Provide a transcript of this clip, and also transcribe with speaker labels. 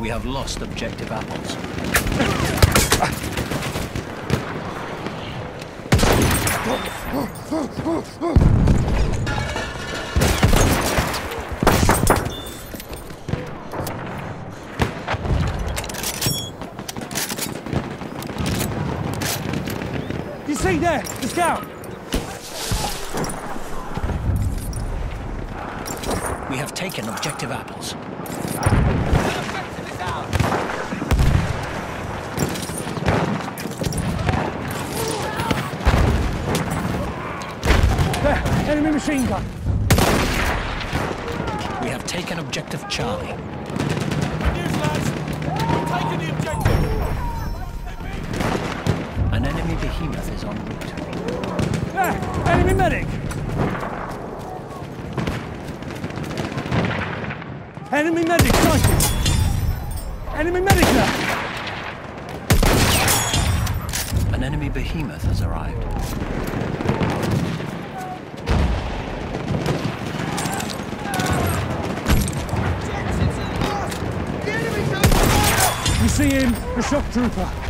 Speaker 1: We have lost objective apples.
Speaker 2: You see there, the scout?
Speaker 1: We have taken objective apples.
Speaker 2: There, enemy machine gun.
Speaker 1: We have taken objective Charlie.
Speaker 3: News, lads! We've taken the objective!
Speaker 1: An enemy behemoth is en route.
Speaker 2: There, enemy medic. Enemy medic sighted. Enemy medic there.
Speaker 1: An enemy behemoth has arrived.
Speaker 2: You see him, the shock trooper.